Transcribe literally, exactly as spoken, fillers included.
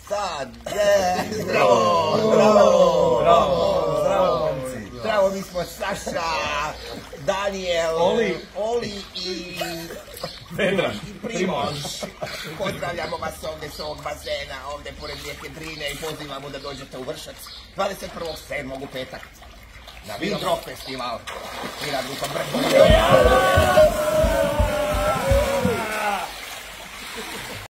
Sad, bravo, bravo, bravo, zdravo, zdravo, mi smo Saša, Daniel, Oli, Oli i Vedran, i Primož. Pozdravljamo vas ovdje s ovog bazena, ovdje pored rijeke Drine i pozivamo da dođete u Vršac dvadeset prvog sedmog u petak na Vidimo festival. Mira grupa Brkovi.